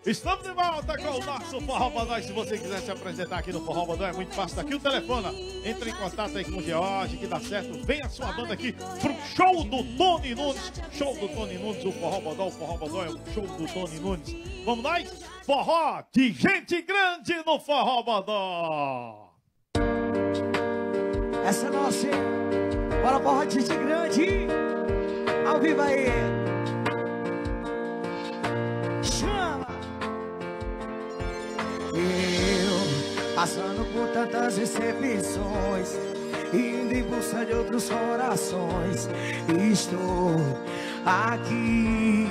Estamos de volta com o nosso Forró Bodó. Se você quiser se apresentar aqui no Forró Bodó, é muito fácil. Daqui o telefone. Entre em contato aí com o George, que dá certo. Vem a sua banda aqui pro show do Tony Nunes. Show do Tony Nunes, o Forró Bodó. O Forró Bodó é o show do Tony Nunes. Vamos nós? Forró de gente grande no Forró Bodó. Essa é nossa. Bora, forró de gente grande. Ao vivo aí. Chama. Eu, passando por tantas decepções, indo em busca de outros corações, estou aqui.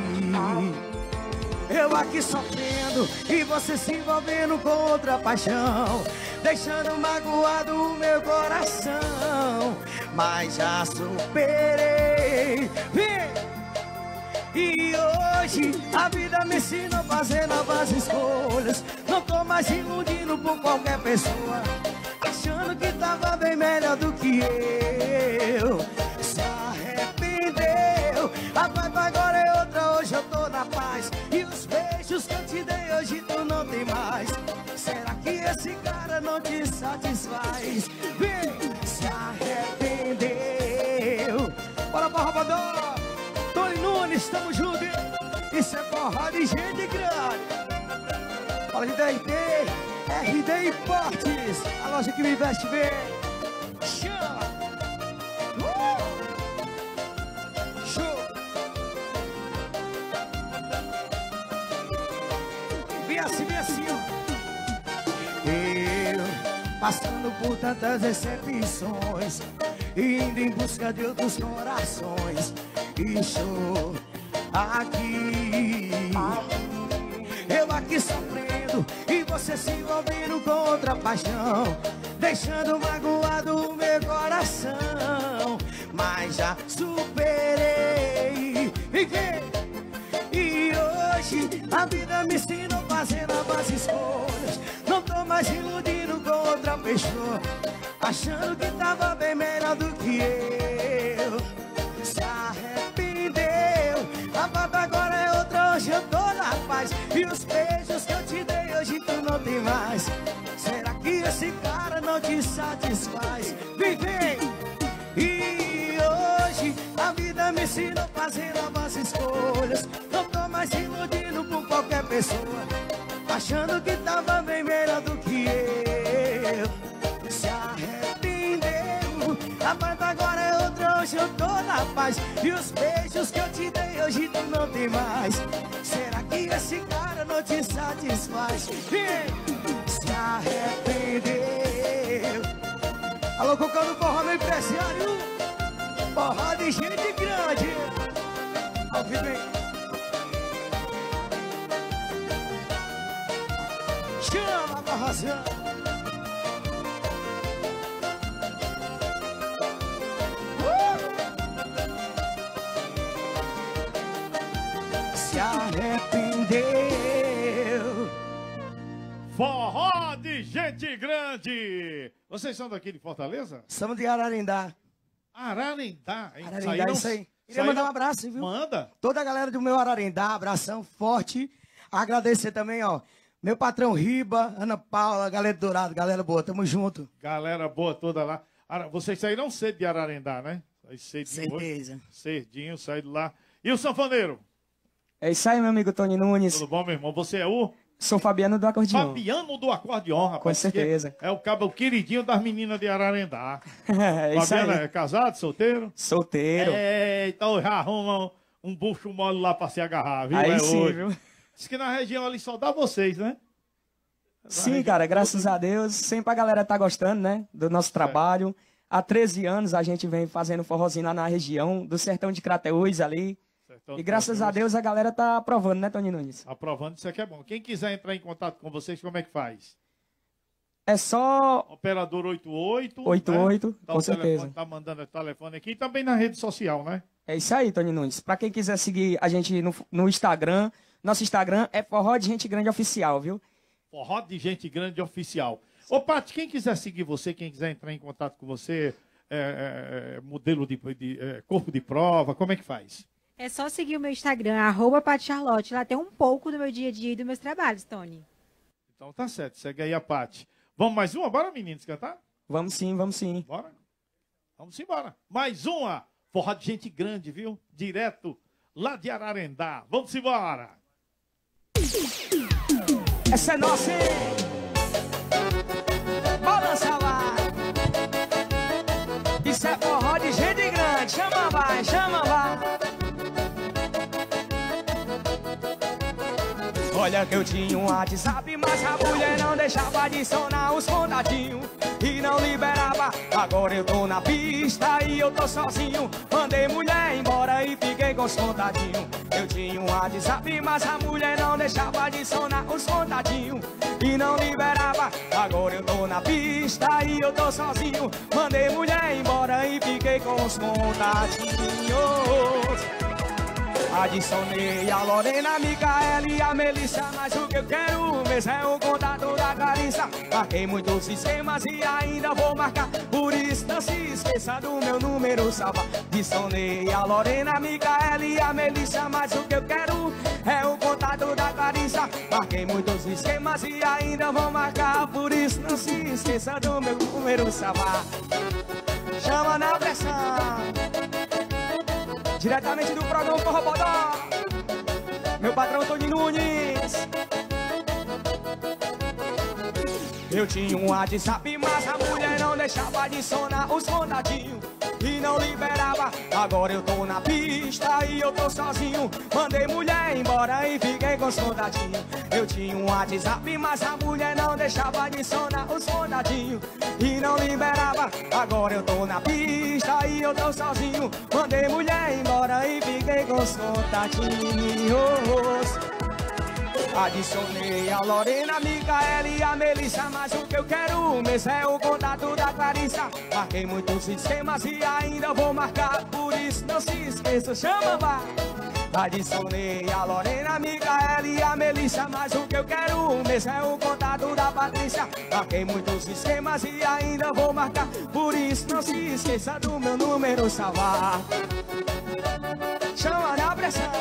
Eu aqui sofrendo e você se envolvendo com outra paixão, deixando magoado o meu coração. Mas já superei. Vem! E hoje a vida me ensina a fazer novas escolhas. Não tô mais iludindo por qualquer pessoa, achando que tava bem melhor do que eu. Se arrependeu. A vibe agora é outra, hoje eu tô na paz. E os beijos que eu te dei hoje tu não tem mais. Será que esse cara não te satisfaz? Vem! Se arrependeu. Bora, Forró Bodó. Tony Nunes, tamo junto. Isso é forró de gente grande. Fala de DRT, RD Importes, a loja que me veste bem. Chama! Show! Vem assim, ó. Eu, passando por tantas decepções, indo em busca de outros corações, estou aqui. Eu aqui sofrendo e você se envolvendo com outra paixão, deixando magoado o meu coração. Mas já superei. E hoje a vida me ensina a fazer novas escolhas. Não tô mais iludindo com outra pessoa, achando que tava bem melhor do que eu. Se arrependeu. A vibe agora é outra, hoje eu tô na paz. E os beijos que eu te dei hoje tu não tem mais. Será que esse cara não te satisfaz? Vem! E hoje a vida me ensina a fazer novas escolhas. Não tô mais iludindo por qualquer pessoa, achando que tava bem melhor do que eu. Se arrependeu. A vibe agora é outra, hoje eu tô na paz. E os beijos que eu te dei hoje tu não tem mais. Será que esse cara não te satisfaz? Se arrependeu. Alô, Cocão do Forró, meu empresário. Forró de gente grande. Ao vivo aí. Chama, Barrazão. Se arrependeu. Forró de gente grande. Vocês são daqui de Fortaleza? Somos de Ararindá. Ararindá, hein? Ararindá, isso aí. Queria mandar um abraço, viu? Manda. Toda a galera do meu Ararindá, abração forte. Agradecer também, ó, meu patrão Riba, Ana Paula, galera do Dourado, galera boa, tamo junto. Galera boa toda lá. Vocês saíram cedo de Ararindá, né? Certeza. Cedinho, saíram lá. E o sanfoneiro? É isso aí, meu amigo Tony Nunes. Tudo bom, meu irmão? Você é o? Sou Fabiano do acordeão. Fabiano do acordeão, rapaz. Com certeza. É o queridinho das meninas de Ararendá. É isso Fabiano aí. é casado, solteiro? Solteiro. Então já arruma um bucho mole lá pra se agarrar, viu? Aí sim, hoje. viu? Diz que na região ali só dá vocês, né? Sim, cara, graças a Deus. Sempre a galera tá gostando, né? Do nosso trabalho. Há 13 anos a gente vem fazendo forrozinho lá na região, do sertão de Crateús ali. E graças a Deus a galera tá aprovando, né, Tony Nunes? Aprovando, isso aqui é bom. Quem quiser entrar em contato com vocês, como é que faz? É só... Operador 88. 88, né? com certeza. Tá mandando o telefone aqui e também na rede social, né? É isso aí, Tony Nunes. Pra quem quiser seguir a gente no Instagram, nosso Instagram é Forró de Gente Grande Oficial, viu? Forró de Gente Grande Oficial. Ô, Paty, quem quiser seguir você, quem quiser entrar em contato com você, modelo de corpo de prova, como é que faz? É só seguir o meu Instagram, @PatiCharlotte. Lá tem um pouco do meu dia a dia e dos meus trabalhos, Tony. Então tá certo, segue aí a Paty. Vamos mais uma? Bora, meninos, cantar? Vamos sim, vamos sim. Bora? Vamos embora. Mais uma. Forró de gente grande, viu? Direto lá de Ararendá. Vamos embora. Essa é nossa, hein? Balança lá. Isso é forró de gente grande. Chama, vai, chama, vai. Olha que eu tinha um WhatsApp, mas a mulher não deixava adicionar os contatinhos e não liberava. Agora eu tô na pista e eu tô sozinho. Mandei mulher embora e fiquei com os contatinhos. Eu tinha um WhatsApp, mas a mulher não deixava adicionar os contatinhos e não liberava. Agora eu tô na pista e eu tô sozinho. Mandei mulher embora e fiquei com os contatinhos. Adicionei a Lorena, a Micaela e a Melissa, mas o que eu quero mesmo é o contato da Clarissa. Marquei muitos esquemas e ainda vou marcar, por isso não se esqueça do meu número salva. Adicionei a Lorena, a Micaela e a Melissa, mas o que eu quero é o contato da Clarissa. Marquei muitos esquemas e ainda vou marcar, por isso não se esqueça do meu número salva. Chama na pressão. Diretamente do programa Forró Bodó, meu patrão Tony Nunes. Eu tinha um WhatsApp, mas a mulher não deixava adicionar os contatinhos e não liberava. Agora eu tô na pista e eu tô sozinho. Mandei mulher embora e fiquei com os contatinhos. Eu tinha um WhatsApp, mas a mulher não deixava adicionar os contatinhos e não liberava. Agora eu tô na pista e eu tô sozinho. Mandei mulher embora e fiquei com os contatinhos. Adicionei a Lorena, a Micaela e a Melissa, mas o que eu quero mesmo é o contato da Clarissa. Marquei muitos esquemas e ainda vou marcar, por isso não se esqueça, chama, vai. Adicionei a Lorena, a Micaela e a Melissa, mas o que eu quero mesmo é o contato da Patrícia. Marquei muitos esquemas e ainda vou marcar, por isso não se esqueça do meu número salvar. Chama na pressão.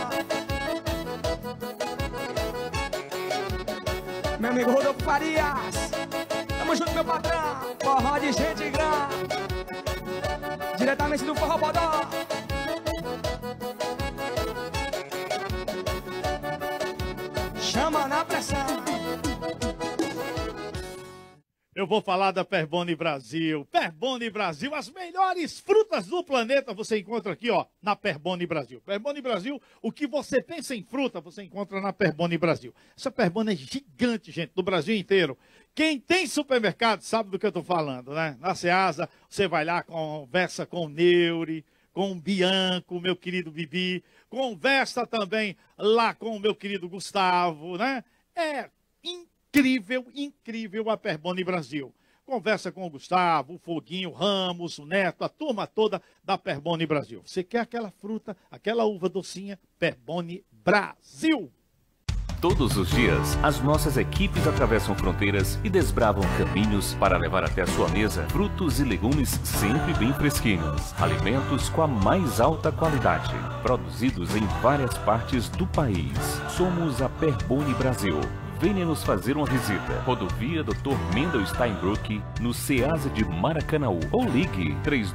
Meu amigo Rodolfo Farias, tamo junto, meu patrão. Forró de gente grande, diretamente do Forró Bodó. Chama na pressão. Eu vou falar da Perboni Brasil. Perboni Brasil, as melhores frutas do planeta você encontra aqui, ó, na Perboni Brasil. Perboni Brasil, o que você pensa em fruta, você encontra na Perboni Brasil. Essa Perboni é gigante, gente, do Brasil inteiro. Quem tem supermercado sabe do que eu tô falando, né? Na Ceasa, você vai lá, conversa com o Neuri, com o Bianco, meu querido Bibi, conversa também lá com o meu querido Gustavo, né? É incrível, incrível a Perboni Brasil. Conversa com o Gustavo, o Foguinho, o Ramos, o Neto, a turma toda da Perboni Brasil. Você quer aquela fruta, aquela uva docinha? Perboni Brasil. Todos os dias, as nossas equipes atravessam fronteiras e desbravam caminhos para levar até a sua mesa frutos e legumes sempre bem fresquinhos. Alimentos com a mais alta qualidade, produzidos em várias partes do país. Somos a Perboni Brasil. Venha nos fazer uma visita. Rodovia Dr. Mendel Steinbrück, no Ceasa de Maracanaú. Ou ligue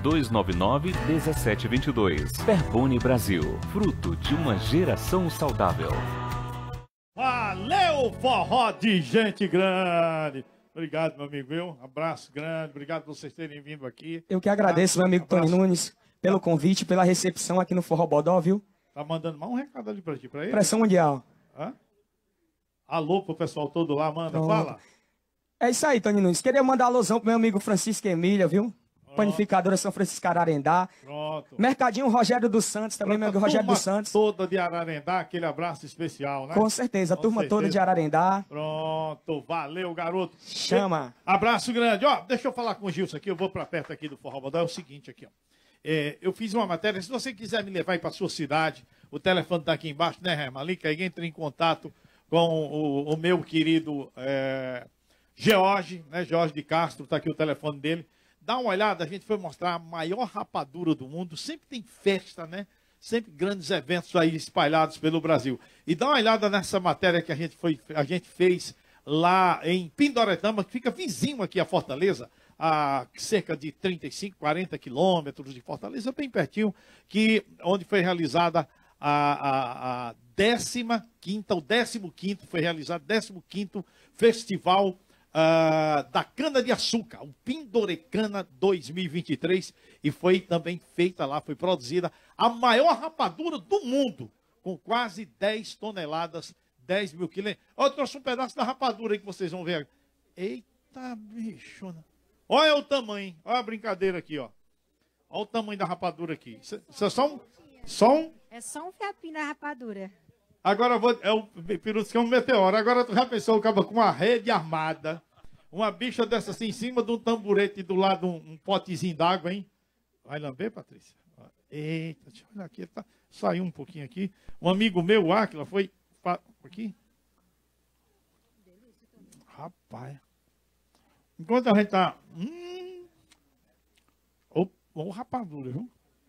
3299-1722. Perboni Brasil, fruto de uma geração saudável. Valeu, forró de gente grande. Obrigado, meu amigo, viu? Abraço grande, obrigado por vocês terem vindo aqui. Eu que agradeço, meu amigo Tony Nunes, pelo convite, pela recepção aqui no Forró Bodó, viu? Tá mandando mais um recado ali pra ti, pra ele? Pressão mundial. Hã? Alô pro pessoal todo lá, manda, Pronto. fala. É isso aí, Tony Nunes. Queria mandar alusão pro meu amigo Francisco Emília, viu? Panificadora São Francisco Ararendá. Pronto. Mercadinho Rogério dos Santos, também meu amigo Rogério dos Santos. Toda de Ararendá, aquele abraço especial, né? Com certeza, a turma toda de Ararendá. Pronto, valeu, garoto. Chama. Abraço grande. Ó, deixa eu falar com o Gilson aqui, eu vou pra perto aqui do Forró Bodó. É o seguinte aqui, ó. Eu fiz uma matéria, se você quiser me levar aí pra sua cidade, o telefone tá aqui embaixo, né, Hermalica? Aí entra em contato com o meu querido George, né? George de Castro, tá aqui o telefone dele. Dá uma olhada, a gente foi mostrar a maior rapadura do mundo. Sempre tem festa, né? sempre grandes eventos aí espalhados pelo Brasil. E dá uma olhada nessa matéria que a gente fez lá em Pindoretama, que fica vizinho aqui a Fortaleza, a cerca de 35, 40 quilômetros de Fortaleza, bem pertinho, onde foi realizada a 15ª, o 15º, foi realizado o 15º Festival da Cana-de-Açúcar, o Pindorecana 2023, e foi também feita lá, foi produzida a maior rapadura do mundo, com quase 10 toneladas, 10 mil quilos. Eu trouxe um pedaço da rapadura aí que vocês vão ver. Eita, bichona. Olha o tamanho, olha a brincadeira aqui, ó. Olha o tamanho da rapadura aqui. Isso é só um... É só um fiapinho da rapadura. Agora o Pirutos que é um meteoro. Agora tu já pensou, acaba com uma rede armada, uma bicha dessa assim, em cima de um tamborete e do lado um potezinho d'água, hein? Vai lamber, Patrícia? Eita, deixa eu olhar aqui. Tá, saiu um pouquinho aqui. Um amigo meu, o Áquila, foi... Aqui? Rapaz. Enquanto a gente tá... Ô, rapadura, viu?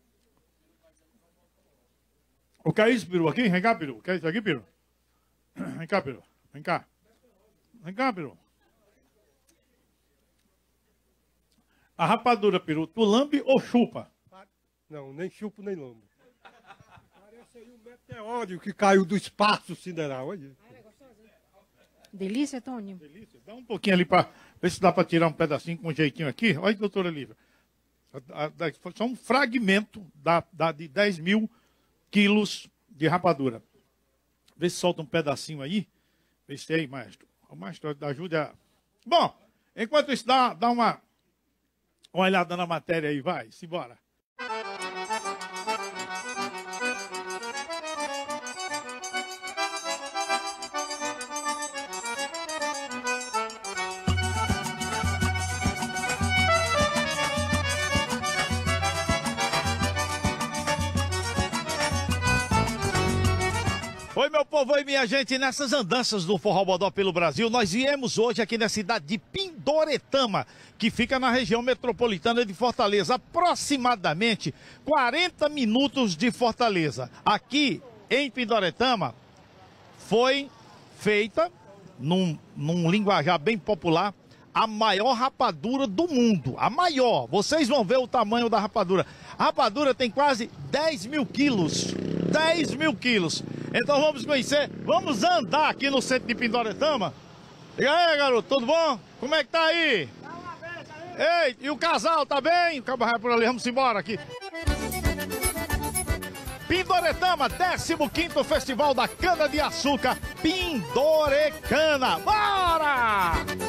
O que é isso, Peru? Aqui? Vem cá, Peru. O que é isso aqui, Peru? Vem cá, Peru. Vem cá. Vem cá, Peru. A rapadura, Peru, tu lambe ou chupa? Não, nem chupo, nem lambo. Parece aí um meteoro que caiu do espaço sideral. Olha. Delícia, Tônio? Delícia. Dá um pouquinho ali para ver se dá para tirar um pedacinho com um jeitinho aqui. Olha, doutora Lívia. Só um fragmento de 10 mil quilos de rapadura. Vê se solta um pedacinho aí. Vê se aí, maestro. O maestro ajude a... Bom, enquanto isso, dá uma olhada na matéria aí, vai. Simbora. Oi, meu povo, oi, minha gente. Nessas andanças do Forró Bodó pelo Brasil, nós viemos hoje aqui na cidade de Pindoretama, que fica na região metropolitana de Fortaleza, aproximadamente 40 minutos de Fortaleza. Aqui em Pindoretama foi feita, num linguajar bem popular, a maior rapadura do mundo. A maior. Vocês vão ver o tamanho da rapadura. A rapadura tem quase 10 mil quilos. 10 mil quilos. Então vamos conhecer, vamos andar aqui no centro de Pindoretama. E aí, garoto, tudo bom? Como é que tá aí? Ei, e o casal, tá bem? O cabo vai por ali, vamos embora aqui. Pindoretama, 15º Festival da Cana-de-Açúcar, Pindorecana. Bora!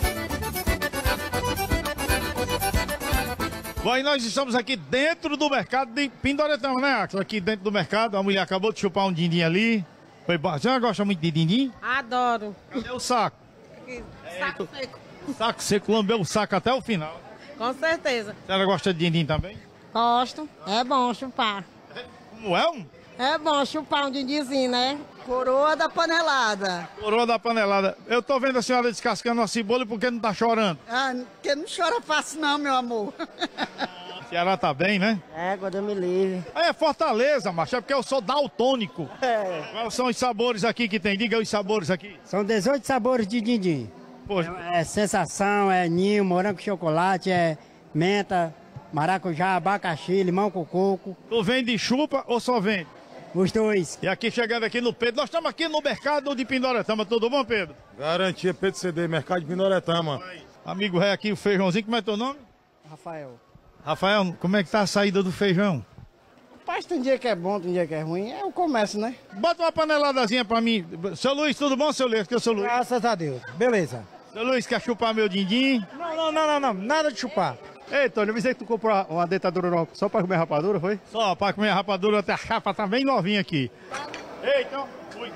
Bom, e nós estamos aqui dentro do mercado de Pindoretama, né, Axel? Aqui dentro do mercado, a mulher acabou de chupar um din-din ali. Foi bom. A senhora gosta muito de din-din? Adoro. Cadê o saco? Aqui, saco seco. Saco seco, lambeu o saco até o final. Com certeza. A senhora gosta de din-din também? Gosto. É bom chupar. Como é? É bom chupar um dindizinho, né? Coroa da panelada. Coroa da panelada. Eu tô vendo a senhora descascando a cebola porque não tá chorando. Ah, porque não chora fácil não, meu amor. O Ceará tá bem, né? É, quando eu me livre. É Fortaleza, macho, é porque eu sou daltônico. É. Quais são os sabores aqui que tem? Diga os sabores aqui. São 18 sabores de din-din. Poxa. É sensação, é ninho, morango, chocolate, é menta, maracujá, abacaxi, limão com coco. Tu vende chupa ou só vende? Os dois. E aqui chegando aqui no Pedro, nós estamos aqui no mercado de Pindoretama, tudo bom, Pedro? Garantia Pedro CD, mercado de Pindoretama. Amigo rei aqui, o feijãozinho, como é teu nome? Rafael. Rafael, como é que tá a saída do feijão? Rapaz, tem dia que é bom, tem dia que é ruim. É o comércio, né? Bota uma paneladazinha pra mim. Seu Luiz, tudo bom, seu Luiz? Que eu sou Luiz. Graças a Deus. Beleza. Seu Luiz, quer chupar meu din-din? Não. Nada de chupar. Ei, Tony, eu avisei que tu comprou uma dentadura nova só pra comer rapadura, foi? Só pra comer rapadura, até a chapa tá bem novinha aqui. Ei, então...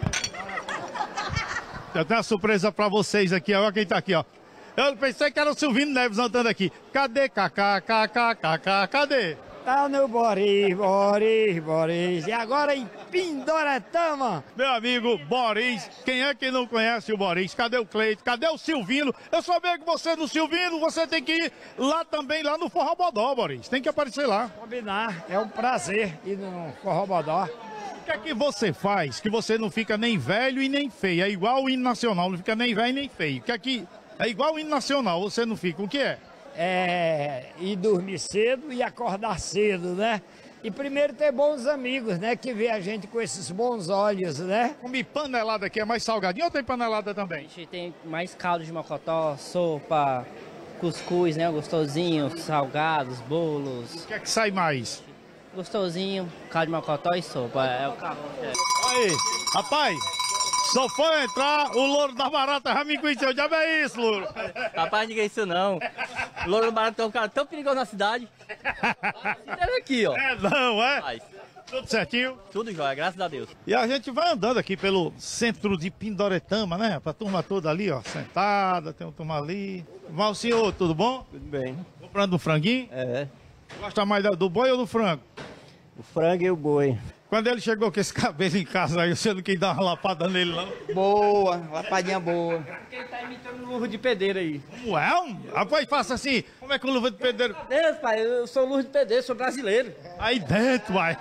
Eu tenho uma surpresa pra vocês aqui, olha quem tá aqui, ó. Eu pensei que era o Silvino Neves andando aqui. Cadê? KKKKK, cadê? Tá no Boris, Boris, Boris. E agora em Pindoretama. Meu amigo Boris, quem é que não conhece o Boris? Cadê o Cleito? Cadê o Silvino? Eu sabia que você no Silvino, você tem que ir lá também, lá no Forrobodó, Boris. Tem que aparecer lá. Combinar, é um prazer ir no Forrobodó. O que é que você faz que você não fica nem velho e nem feio? É igual o hino nacional, não fica nem velho nem feio. O que é que é igual o hino nacional, você não fica? O que é? É ir dormir cedo e acordar cedo, né? E primeiro ter bons amigos, né? Que vê a gente com esses bons olhos, né? Comer panelada aqui é mais salgadinho ou tem panelada também? A gente tem mais caldo de mocotó, sopa, cuscuz, né? Gostosinho, salgados, bolos. O que é que sai mais? Gostosinho, caldo de mocotó e sopa. É o carro. Aí, rapaz, só foi entrar, o louro da barata já me conheceu. Já é isso, louro. Rapaz, ninguém isso não. O louro da barata é um cara tão perigoso na cidade. Era aqui, ó. É não, é? Mas, tudo certinho? tudo jóia, graças a Deus. E a gente vai andando aqui pelo centro de Pindoretama, né? Pra turma toda ali, ó, sentada, tem uma turma ali. Mas o senhor, tudo bom? Tudo bem. Comprando um franguinho? É. Gosta mais do boi ou do frango? O frango e o boi. Quando ele chegou com esse cabelo em casa aí, você não quis dar uma lapada nele, não? Boa, lapadinha boa. Ele tá imitando luva de pedreiro aí. Como é? Rapaz, faça assim. Como é que o luva de pedreiro? Deus, pai, eu sou luva de pedreiro, sou brasileiro. Aí dentro, vai.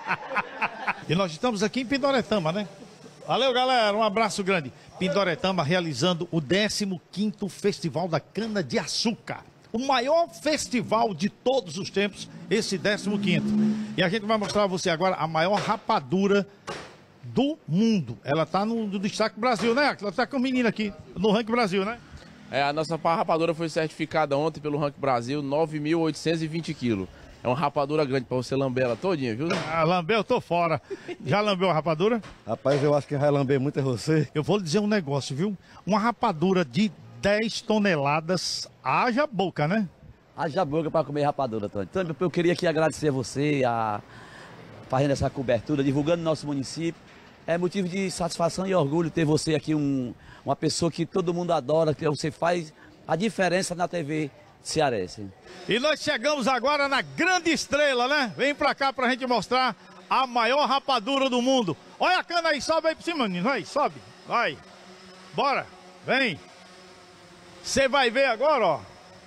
E nós estamos aqui em Pindoretama, né? Valeu, galera. Um abraço grande. Pindoretama realizando o 15º Festival da Cana de Açúcar. O maior festival de todos os tempos, esse 15º. E a gente vai mostrar a você agora a maior rapadura do mundo. Ela tá no Destaque Brasil, né? Ela tá com o menino aqui, no Ranking Brasil, né? É, a nossa rapadura foi certificada ontem pelo Ranking Brasil, 9.820 quilos. É uma rapadura grande pra você lamber ela todinha, viu? Ah, lambeu, eu tô fora. Já lambeu a rapadura? Rapaz, eu acho que vai lamber muito é você. Eu vou lhe dizer um negócio, viu? Uma rapadura de 10 toneladas, haja boca, né? Haja boca para comer rapadura, Tony. Então, eu queria aqui agradecer a você, fazendo essa cobertura, divulgando nosso município. É motivo de satisfação e orgulho ter você aqui, uma pessoa que todo mundo adora, que você faz a diferença na TV cearense. E nós chegamos agora na grande estrela, né? Vem pra cá pra gente mostrar a maior rapadura do mundo. Olha a cana aí, sobe aí por cima, menino. Vai, sobe, vai. Bora, vem. Você vai ver agora, ó,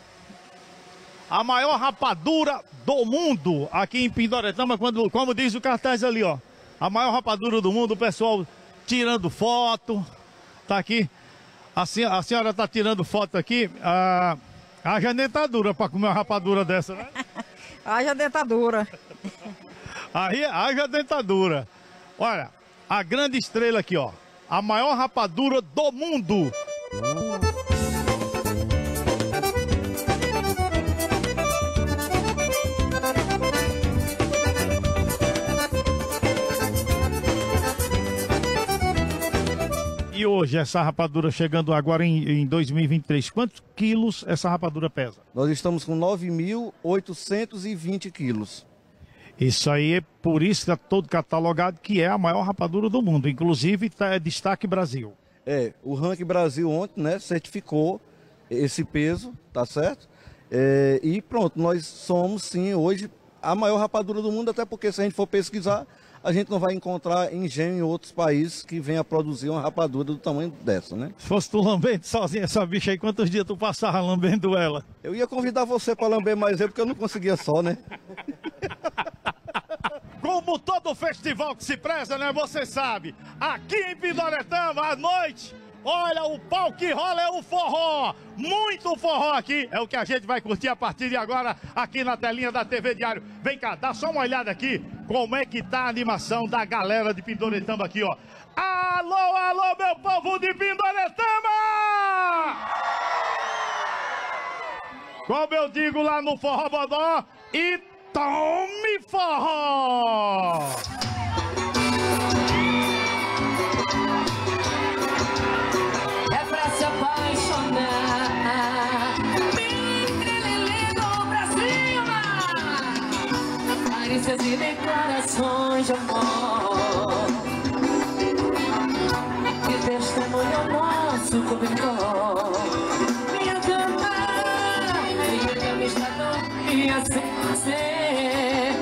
a maior rapadura do mundo aqui em Pindoretama, como diz o cartaz ali, ó. A maior rapadura do mundo, o pessoal tirando foto, tá aqui. A senhora tá tirando foto aqui, haja dentadura para comer uma rapadura dessa, né? Haja dentadura. Aí, haja dentadura. Olha, a grande estrela aqui, ó. A maior rapadura do mundo. E hoje, essa rapadura chegando agora em 2023, quantos quilos essa rapadura pesa? Nós estamos com 9.820 quilos. Isso aí, por isso está todo catalogado que é a maior rapadura do mundo. Inclusive, é Destaque Brasil. É, o Ranking Brasil ontem, né, certificou esse peso, tá certo? E pronto, nós somos, sim, hoje a maior rapadura do mundo, até porque se a gente for pesquisar, a gente não vai encontrar engenho em outros países que venha produzir uma rapadura do tamanho dessa, né? Se fosse tu lambendo sozinha essa bicha aí, quantos dias tu passava lambendo ela? Eu ia convidar você para lamber mais eu, porque eu não conseguia só, né? Como todo festival que se preza, né? Você sabe, aqui em Pindoretama, à noite, olha, o pau que rola é o forró. Muito forró aqui. É o que a gente vai curtir a partir de agora, aqui na telinha da TV Diário. Vem cá, dá só uma olhada aqui, como é que tá a animação da galera de Pindoretama aqui, ó. Alô, alô, meu povo de Pindoretama! Como eu digo lá no Forrobodó, e tome forró! É pra se apaixonar. No Brasil, carícias e declarações de amor. Que testemunho nosso cobertor. Minha cama está tão e assim você.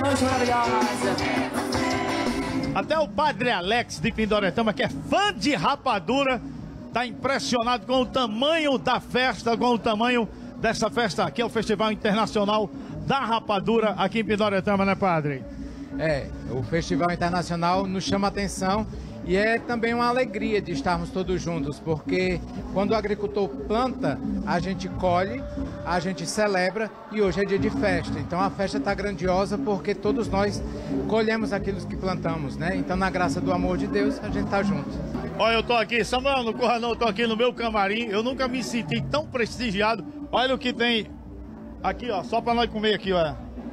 noite maravilhosa. Até o Padre Alex de Pindoretama, que é fã de rapadura, tá impressionado com o tamanho da festa, com o tamanho dessa festa aqui, é o Festival Internacional da Rapadura aqui em Pindoretama, né, Padre? O Festival Internacional nos chama a atenção e é também uma alegria de estarmos todos juntos, porque quando o agricultor planta, a gente colhe, a gente celebra e hoje é dia de festa. Então a festa está grandiosa porque todos nós colhemos aquilo que plantamos, né? Então na graça do amor de Deus, a gente está junto. Olha, eu tô aqui, Samuel, não corra não, eu tô aqui no meu camarim, eu nunca me senti tão prestigiado. Olha o que tem aqui, ó, só para nós comer aqui, ó.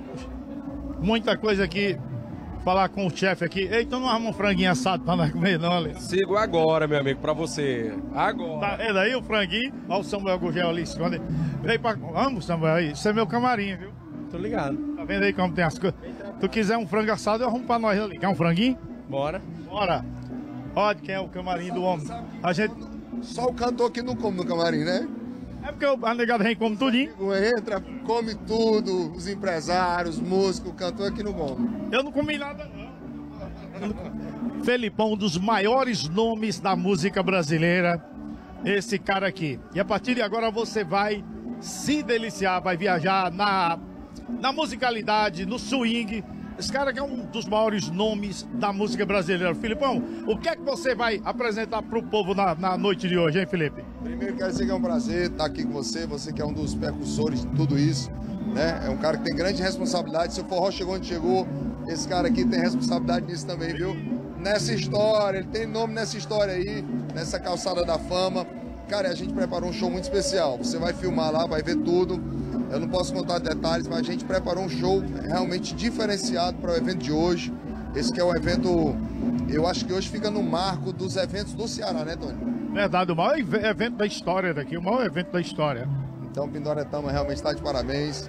Muita coisa aqui. Falar com o chefe aqui. Eita, não arruma um franguinho assado pra nós comer, não, Ale? Sigo agora, meu amigo, pra você. Agora. Tá vendo aí o franguinho? Olha o Samuel Gugel ali, esconde. Vem pra... Vamos, Samuel, aí. Isso é meu camarim, viu? Tô ligado. Tá vendo aí como tem as coisas? Tu quiser um frango assado, eu arrumo pra nós ali. Quer um franguinho? Bora. Bora. Olha quem é o camarim do homem. A gente... Só o cantor que não come no camarim, né? É porque a negada vem come tudinho. Entra, come tudo, os empresários, os músicos, o cantor aqui não come. Eu não comi nada, não. Felipão, um dos maiores nomes da música brasileira, esse cara aqui. E a partir de agora você vai se deliciar, vai viajar na musicalidade, no swing. Esse cara que é um dos maiores nomes da música brasileira. Felipão, o que é que você vai apresentar pro povo na noite de hoje, hein, Felipe? Primeiro, quero dizer que é um prazer estar aqui com você que é um dos percussores de tudo isso, né? É um cara que tem grande responsabilidade. Se o forró chegou onde chegou, esse cara aqui tem responsabilidade nisso também, viu? Nessa história, ele tem nome nessa história aí, nessa calçada da fama. Cara, a gente preparou um show muito especial. Você vai filmar lá, vai ver tudo. Eu não posso contar detalhes, mas a gente preparou um show realmente diferenciado para o evento de hoje. Esse que é um evento, eu acho que hoje fica no marco dos eventos do Ceará, né, Tony? Verdade, o maior evento da história daqui, o maior evento da história. Então, Pindoretama realmente está de parabéns.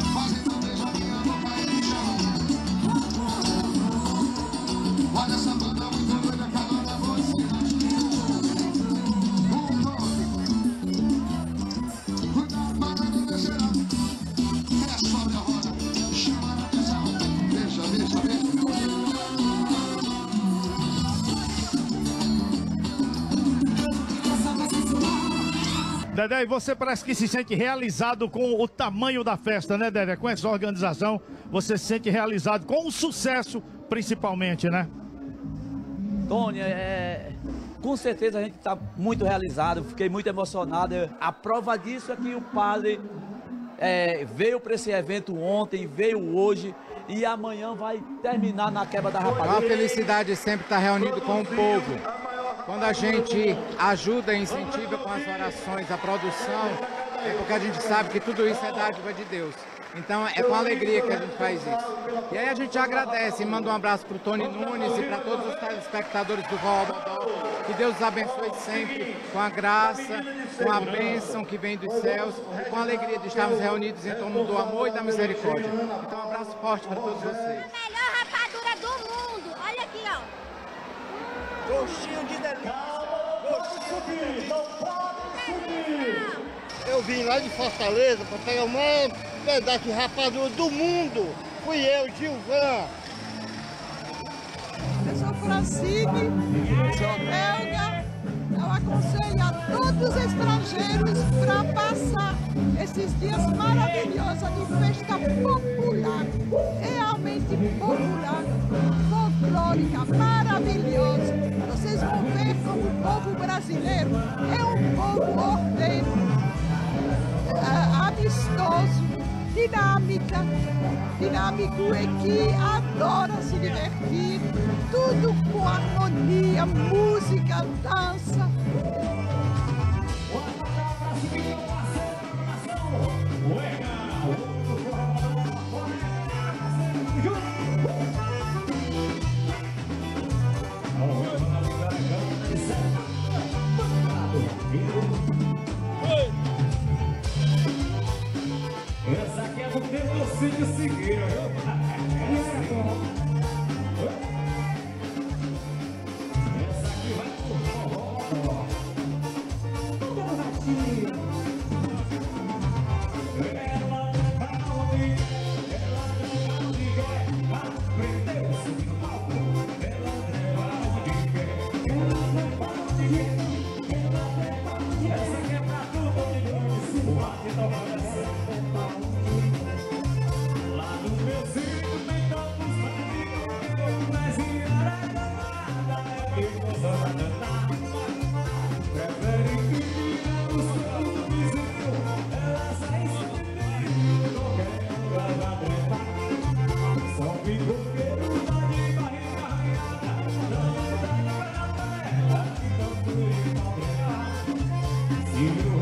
Olha essa banda muito doida, cada é você. Dedé, e você parece que se sente realizado com o tamanho da festa, né, Dedé? Com essa organização, você se sente realizado com o sucesso, principalmente, né? Tony, com certeza a gente está muito realizado, fiquei muito emocionado. A prova disso é que o padre veio para esse evento ontem, veio hoje e amanhã vai terminar na quebra da rapadura. A felicidade sempre está reunido com o povo. Quando a gente ajuda e incentiva com as orações a produção, é porque a gente sabe que tudo isso é dádiva de Deus. Então é com alegria que a gente faz isso. E aí a gente agradece e manda um abraço para o Tony Nunes e para todos os telespectadores do Forró Bodó. Que Deus os abençoe sempre com a graça, com a bênção que vem dos céus, com a alegria de estarmos reunidos em torno do amor e da misericórdia. Então um abraço forte para todos vocês. A melhor rapadura do mundo. Olha aqui, ó. Gostinho de delícia. Eu vim lá de Fortaleza para pegar o maior pedaço de rapadura do mundo. Fui eu, Gilvan. Eu sou Francine, sou belga. Eu aconselho a todos os estrangeiros para passar esses dias maravilhosos de festa popular, realmente popular, folclórica, maravilhosa. Vocês vão ver como o povo brasileiro é um povo ordeiro, amistoso, dinâmico e que adora se divertir, tudo com harmonia, música, dança. Essa aqui é do Pedrocínio Segueira. Essa aqui vai pro forró. Tudo baixinho. Ela não vai ouvir, ela não vai ouvir. E